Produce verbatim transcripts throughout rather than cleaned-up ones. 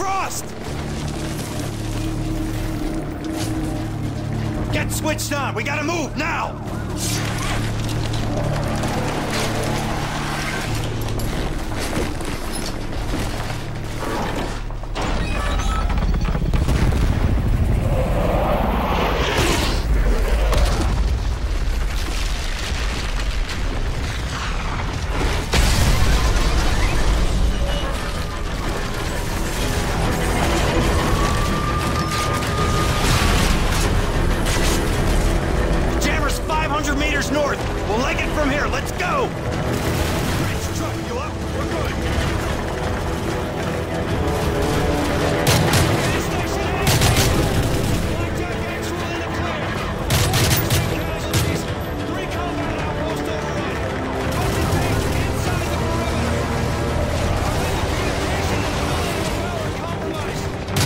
Frost! Get switched on! We gotta move, now! North. We'll leg it from here. Let's go! Bridge truck, you up? We're good. Station A! Blackjack actual in the clear. forty percent casualties. Three combat outpost overrun. Concentrate inside the perimeter. Our communication and ability to power compromised.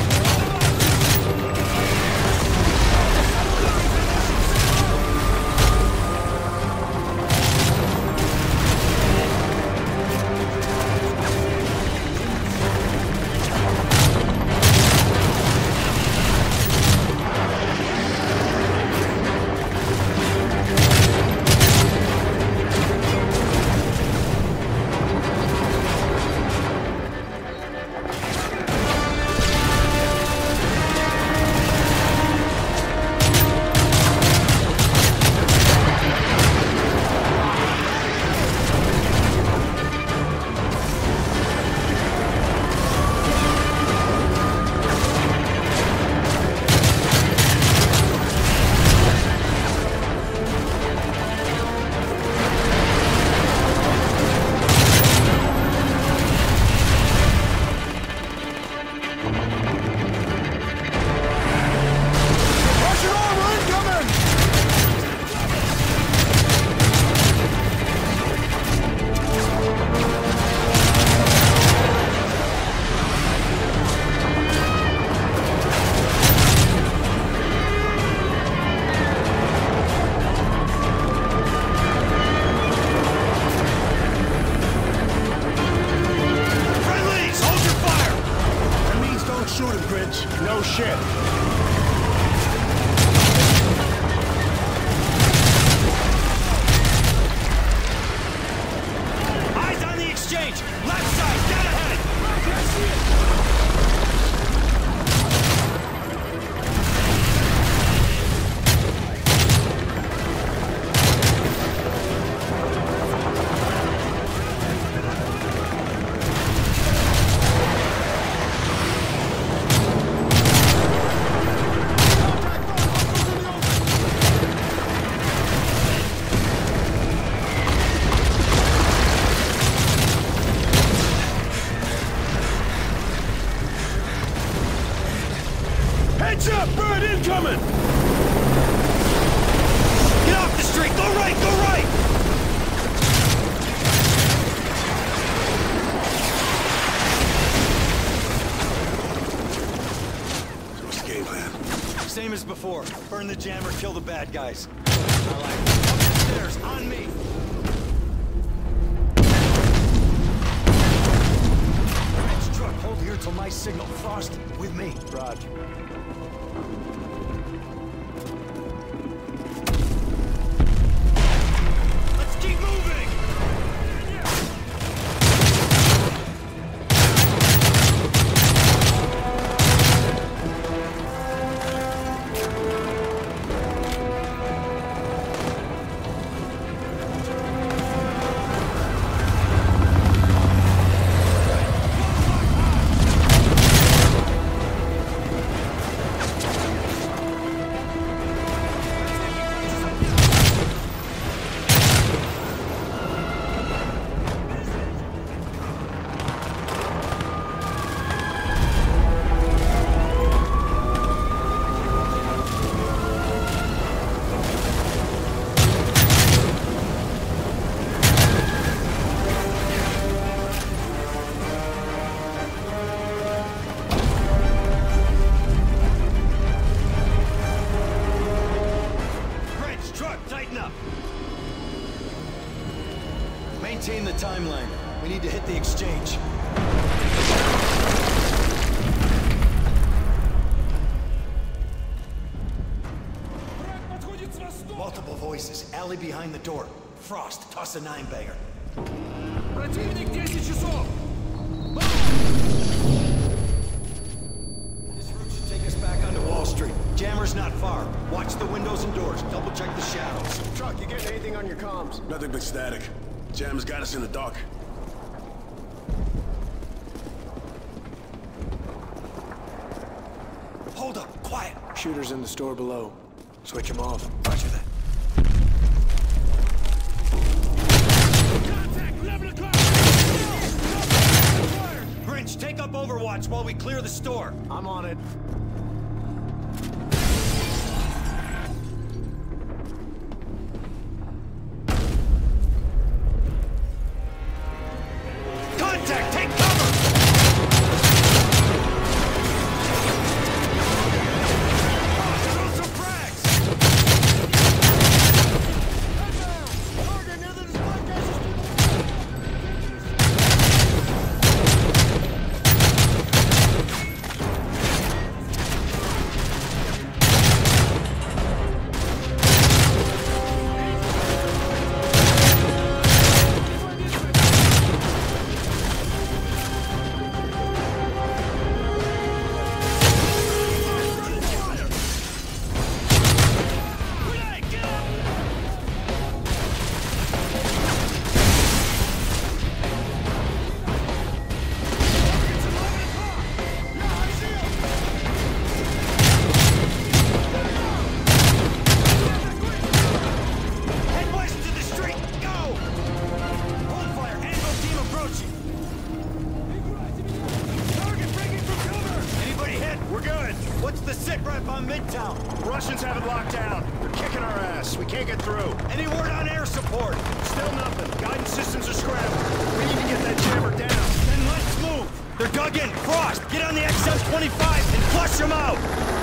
No shit. Eyes on the exchange! Left side, dead ahead! I see it! Heads up! Bird incoming! Get off the street! Go right! Go right! So what's the game plan? Same as before. Burn the jammer, kill the bad guys. I like it. Up the stairs, on me! Bridge truck, hold here till my signal. Frost, with me. Roger. Keep moving! Maintain the timeline. We need to hit the exchange. exactly behind the door. Frost, toss a nine-bagger. Противник десять часов! This route should take us back onto Wall Street. Jammer's not far. Watch the windows and doors. Double check the shadows. Truck, you getting anything on your comms? Nothing but static. Jam's got us in the dark. Hold up, quiet. Shooters in the store below. Switch them off. Roger that. Contact! eleven o'clock! Grinch, take up Overwatch while we clear the store. I'm on it. Contact! Take cover! Throw some frags! Target near the display Head west to the street! Go! Hold fire! Anvil team approaching! Target breaking from cover! Anybody hit? We're good! What's the sit rep on Midtown? Russians have it locked down. They're kicking our ass. We can't get through. Any word on air support? Still nothing. Guidance systems are scrambled. We need to get that jammer down. Then let's move! They're dug in! Frost, get on the X M twenty-five and flush them out!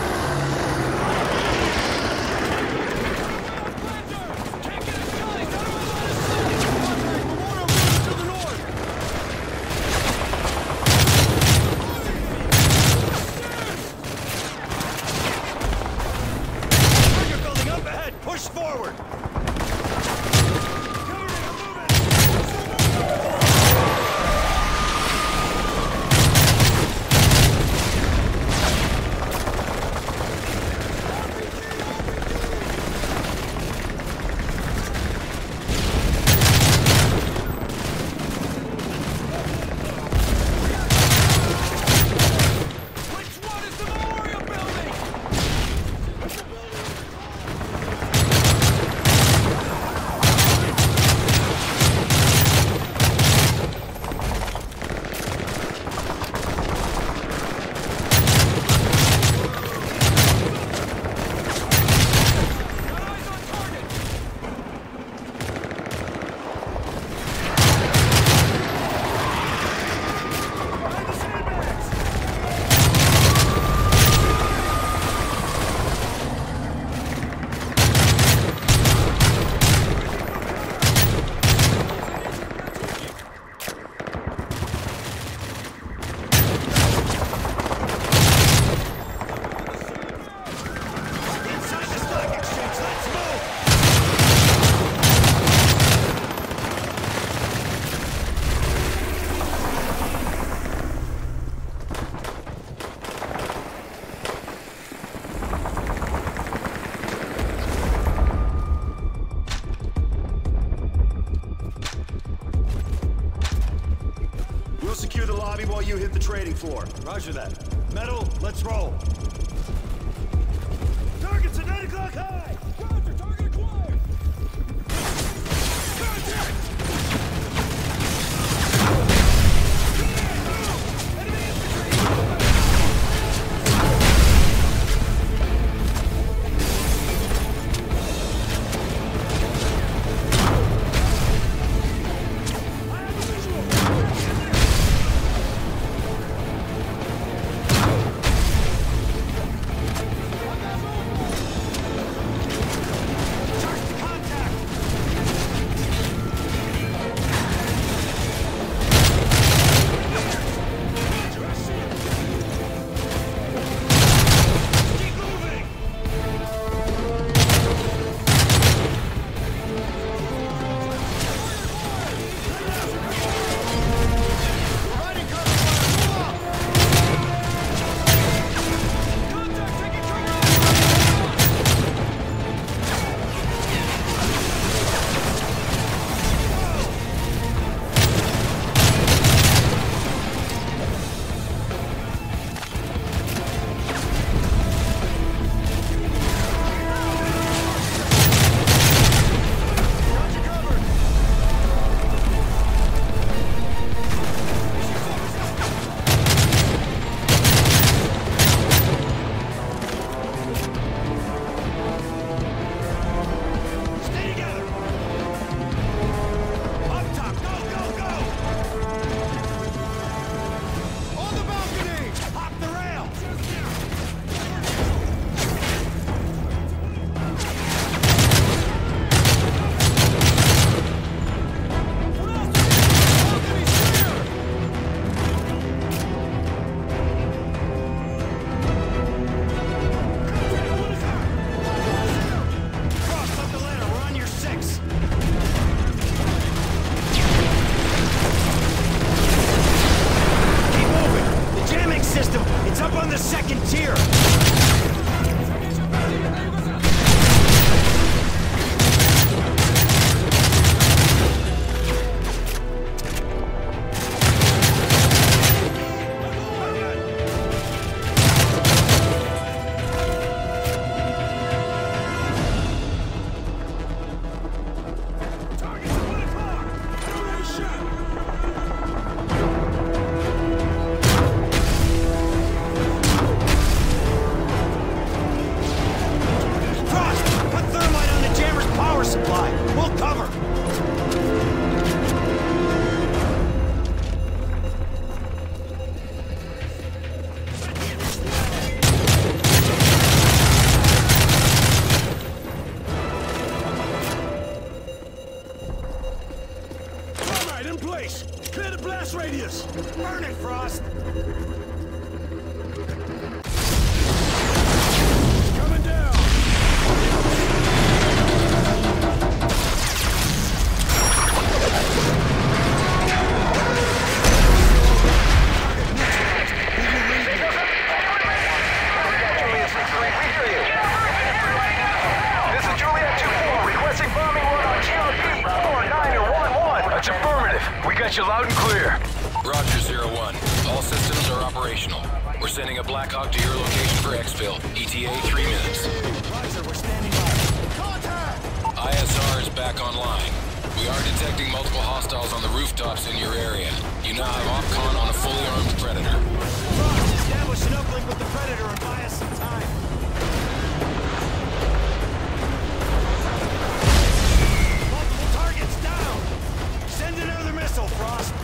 You're building up ahead! Push forward! Which one is the Memorial Building? Got eyes on target! Behind the sandbags! Inside the stock exchange, let's move! We'll secure the lobby while you hit the trading floor. Roger that. Metal, let's roll. Target's at nine o'clock high! Roger, target acquired! Contact! Enemy infantry! I have a visual! Charge to contact! the second tier! Clear the blast radius! Burn it, Frost! Coming down! This is Juliet two four, requesting bombing run on G R P four nine one one. That's affirmative. We got you loud and clear. Roger, Zero One. All systems are operational. We're sending a Black Hawk to your location for exfil. E T A, three minutes. Roger, we're standing by. Contact! I S R is back online. We are detecting multiple hostiles on the rooftops in your area. You now have OpCon on a fully armed Predator. Frost, establish an uplink with the Predator and buy us some time. Multiple targets down! Send another missile, Frost!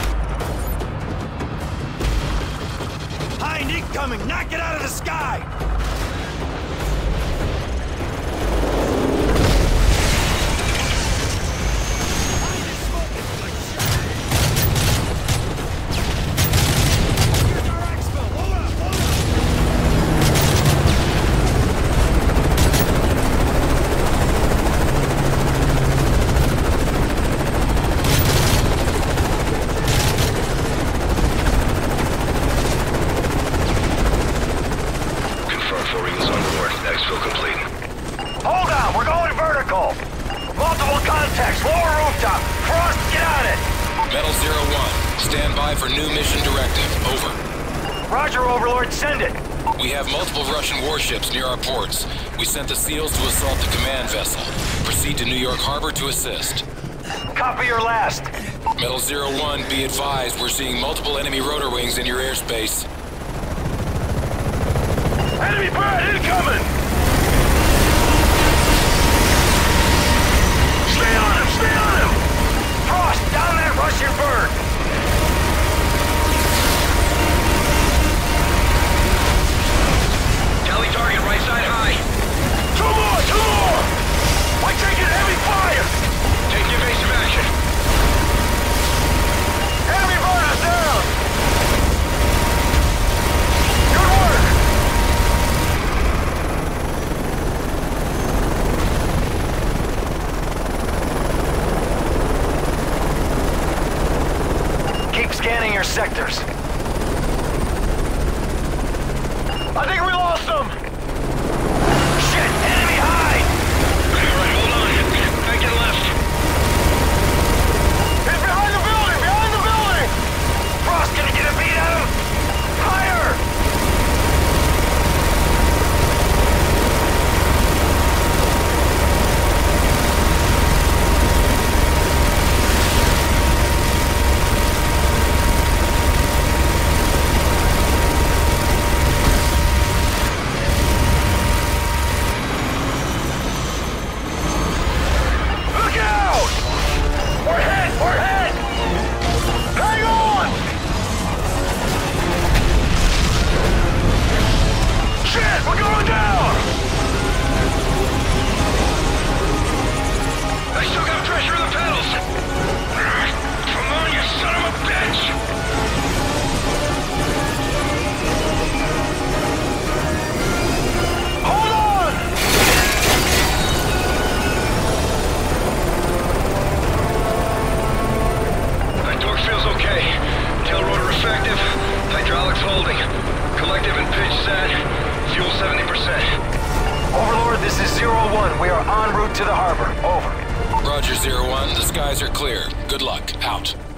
Hind incoming! Knock it out of the sky! Hind is smoking! Good shot! Here's our exfil! Load up! Load up! Confirm four Eagles on board. Exfil complete. Hold on, we're going vertical. Multiple contacts, lower rooftop. Frost, get on it. Metal Zero One, stand by for new mission directive. Over. Roger, Overlord, send it. We have multiple Russian warships near our ports. We sent the SEALs to assault the command vessel. Proceed to New York Harbor to assist. Copy your last. Metal Zero One, be advised, we're seeing multiple enemy rotor wings in your airspace. Enemy bird incoming! Stay on him, stay on him! Frost, down that Russian bird! Tally target right side high. Two more, two more! We're taking heavy fire! Take evasive action. Enemy bird is down! Good work! one, we are en route to the harbor. Over. Roger, Zero One. The skies are clear. Good luck. Out.